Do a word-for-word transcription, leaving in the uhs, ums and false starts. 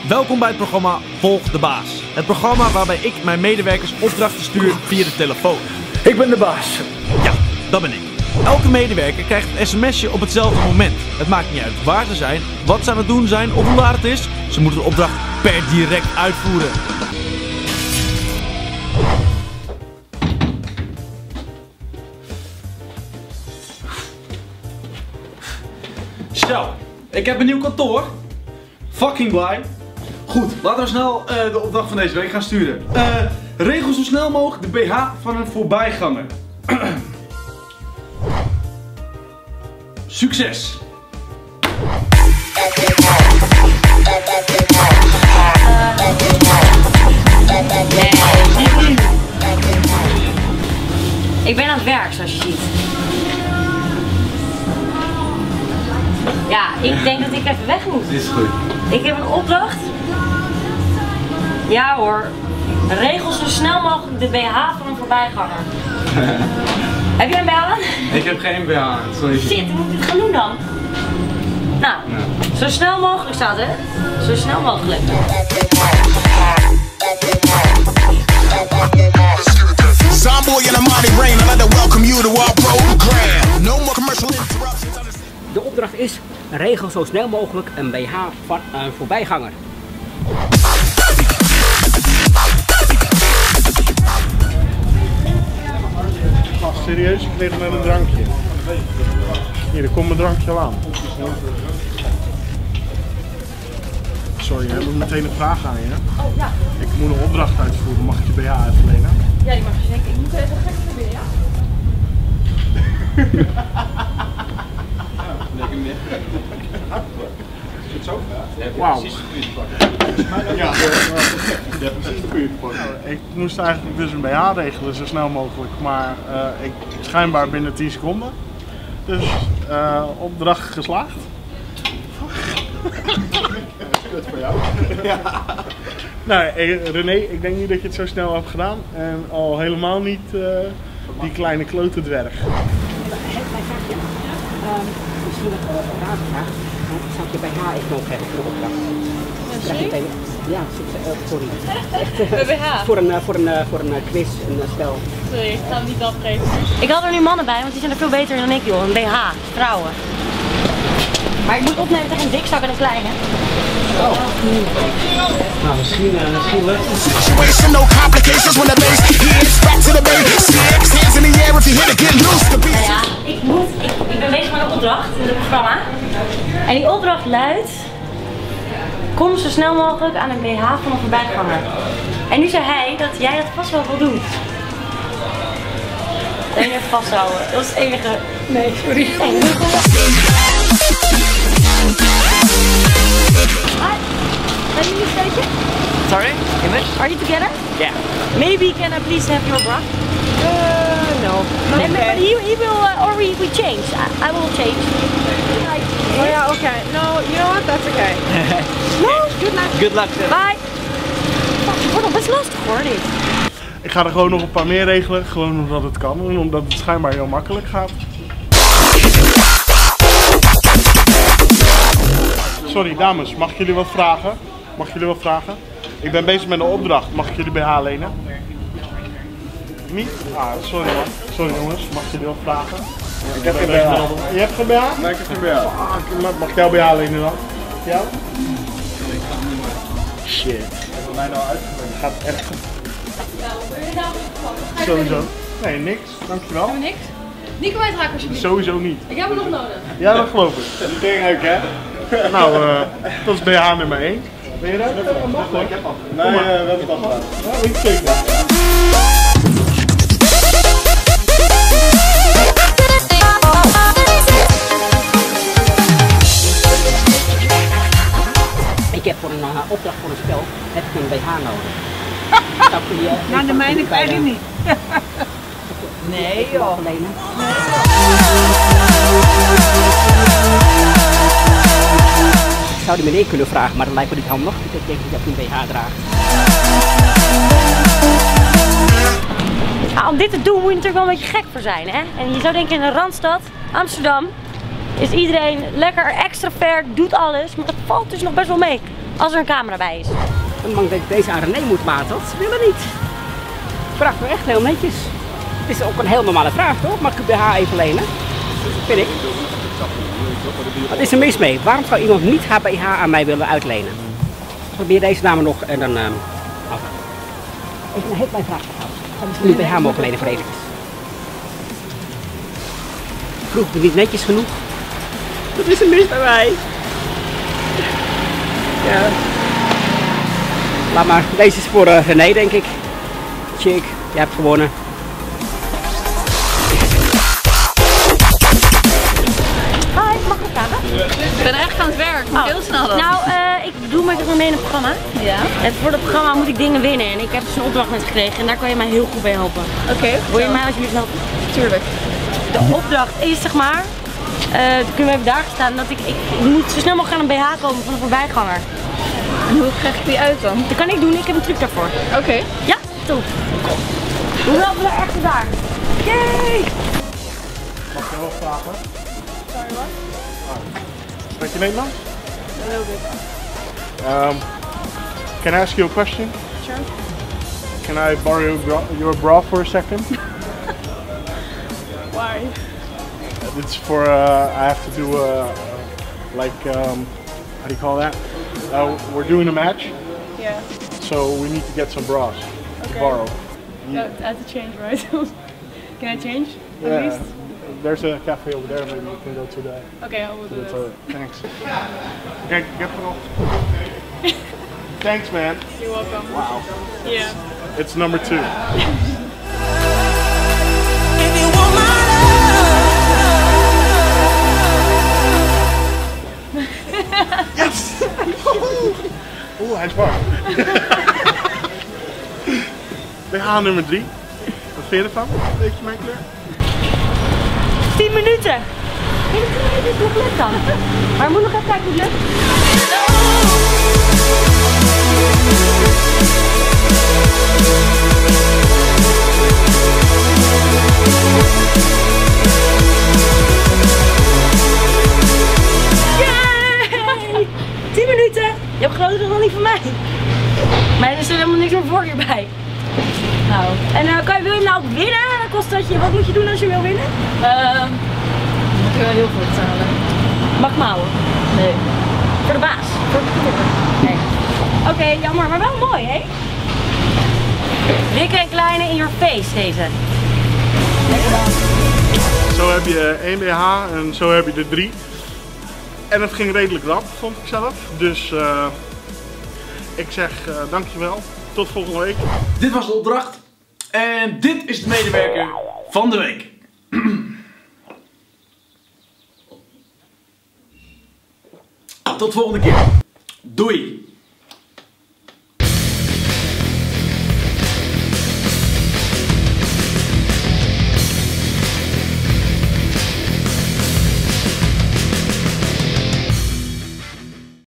Welkom bij het programma Volg de Baas. Het programma waarbij ik mijn medewerkers opdrachten stuur via de telefoon. Ik ben de baas. Ja, dat ben ik. Elke medewerker krijgt een sms'je op hetzelfde moment. Het maakt niet uit waar ze zijn, wat ze aan het doen zijn of hoe laat het is. Ze moeten de opdracht per direct uitvoeren. Zo, ik heb een nieuw kantoor. Fucking blij. Goed, laten we snel uh, de opdracht van deze week gaan sturen. Uh, regel zo snel mogelijk de B H van een voorbijganger. Succes! Nee. Ik ben aan het werk, zoals je ziet. Ja, ik denk dat ik even weg moet. Dit is goed. Ik heb een opdracht. Ja hoor. Regel zo snel mogelijk de B H van een voorbijganger. Heb jij een B H aan? Ik heb geen B H aan, sorry. Shit, hoe moet ik het gaan doen dan? Nou, ja. Zo snel mogelijk staat hè? Zo snel mogelijk. De opdracht is, regel zo snel mogelijk een B H van een voorbijganger. Oh, serieus? Ik kreeg net een drankje. Hier, er komt mijn drankje al aan. Sorry, ik moet meteen een vraag aan je. Oh ja. Ik moet een opdracht uitvoeren, mag ik je B H uitlenen? Ja, die mag je zeker. Ik moet even gek proberen, ja? Wauw. Ja, precies de buurt. Ik moest eigenlijk dus een B H regelen, zo snel mogelijk, maar uh, ik schijnbaar binnen tien seconden. Dus uh, opdracht geslaagd. Kut voor jou. Ja. Nou, René, ik denk niet dat je het zo snel hebt gedaan en al helemaal niet uh, die kleine klote dwerg. Misschien nog een raadvraag. Zou ik je B H even nog hebben voor de opdracht? Ja, sorry. Echt, B H? Voor een, voor een, voor een quiz, een spel. Sorry, ik ga hem niet afgeven. Ik had er nu mannen bij, want die zijn er veel beter dan ik joh. Een B H, vrouwen. Maar ik moet opnemen tegen een dikzak en een kleine. Oh. Nou, misschien, uh, misschien lukt het. Nou ja, ik moet, ik, ik ben bezig met een opdracht in het programma. En die opdracht luidt, kom zo snel mogelijk aan een B H van een voorbijganger. En nu zei hij dat jij dat vast wel wil doen. En je even vasthouden, dat is het enige. Nee, sorry. Nee, Hi, are you mistaken? Sorry? English? Are you together? Yeah. Maybe can I please have your bra? Uh, no. And okay. He, he will, uh, or we, we change. I, I will change. Oh yeah, okay. No, you know what? That's okay. No? Good luck. Good luck. Bye. Het wordt nog best lastig hoor dit. Ik ga er gewoon nog een paar meer regelen, gewoon omdat het kan en omdat het schijnbaar heel makkelijk gaat. Sorry dames, mag ik jullie wat vragen? Mag ik jullie wat vragen? Ik ben bezig met een opdracht, mag ik jullie B H lenen? Niet? Ah, sorry man. Sorry jongens, mag ik jullie wat vragen? Ik heb geen B H. Je hebt geen B H? Nee, ik heb geen B H. Fuck, mag ik jouw B H lenen dan? Jou? Shit. Hebben mij nou uitgevoerd? Gaat echt goed. Sowieso. Nee, niks. Dankjewel. Hebben we niks? Nico kwijt raken alsjeblieft. Sowieso niet. Ik heb hem nog nodig. Ja, dat geloof ik. Belangrijk hè? Nou, uh, dat is B H nummer één. Ben je daar? Ik heb al. Nee, uh, we hebben het al gedaan. Ja, ik zeker. Ik heb voor een uh, opdracht voor een spel heb ik een B H nodig. Die, uh, nou, de mijne krijg je niet. Nee joh. Nee. Ik zou die meneer kunnen vragen, maar dat lijkt me niet handig. Ik denk dat hij een B H draagt. Nou, om dit te doen moet je natuurlijk wel een beetje gek voor zijn, hè? En je zou denken in een randstad, Amsterdam, is iedereen lekker extra ver, doet alles, maar dat valt dus nog best wel mee. als er een camera bij is. Dan denk ik deze aan René moet maten, want ze willen niet. Vraagt me echt heel netjes. Het is ook een heel normale vraag, toch? Mag ik uw B H even lenen? Dat vind ik. Wat is er mis mee? Waarom zou iemand niet haar B H aan mij willen uitlenen? Probeer deze dame nog en dan... Uh, af. Even een heel klein vraag. Zou ik uw B H mogen lenen voor even? Vroeg me niet netjes genoeg. Wat is er mis bij mij? Ja. Laat maar, deze is voor uh, René, denk ik. Chick, jij hebt gewonnen. Hi, mag ik praten? Ik ben echt aan het werk. Moet heel snel dan. Nou, uh, ik doe met mee in het programma. Ja. En voor het programma moet ik dingen winnen. En ik heb dus een opdracht net gekregen en daar kan je mij heel goed bij helpen. Oké. Okay, wil je mij alsjeblieft helpen? Tuurlijk. De opdracht is zeg maar, uh, dan kunnen we even daar staan, dat ik, ik, ik moet zo snel mogelijk aan een B H komen van een voorbijganger. En hoe krijg ik die uit dan? Dat kan ik doen, ik heb een truc daarvoor. Oké. Okay. Ja, toe. Hoe helpen we echt daar? Yay! Mag ik wel vragen? Sorry, wat? Spreek je Nederlands? A little bit. Um, can I ask you a question? Sure. Can I borrow your bra, your bra for a second? Why? It's for, uh, I have to do, uh, like, um, how do you call that? Uh, we're doing a match, Yeah. so we need to get some bras to Okay. borrow. No, I have to change, right? Can I change? At Yeah, least? there's a cafe over there, maybe you can go to the, Okay, I will to do the that. toilet. Thanks. Kijk, ik heb genoeg. Thanks, man. You're welcome. Wow. Yeah. It's number two. Yes! Oeh, hij is warm. B H nummer drie. Wat vind je ervan? Weet je mijn kleur? tien minuten! Ik weet niet hoe het lukt dan. Maar we moeten nog even kijken hoe het lukt. Yay! tien minuten! Je hebt groter dan niet van mij. Maar er is er helemaal niks meer voor hierbij. Nou. En uh, kan je, wil je nou ook winnen? Dan kost dat je, wat moet je doen als je wil winnen? Uh, moet je wel heel veel betalen. Mag ik me houden? Nee. Voor de baas? Voor de tour? Nee. Oké, okay, jammer, maar wel mooi, hè? Dikke en kleine in your face, deze. Lekker dan. Zo heb je één B H en zo heb je er drie. En het ging redelijk rap, vond ik zelf. Dus uh, ik zeg uh, dankjewel. Tot volgende week. Dit was de opdracht. En dit is de medewerker van de week. Tot volgende keer. Doei.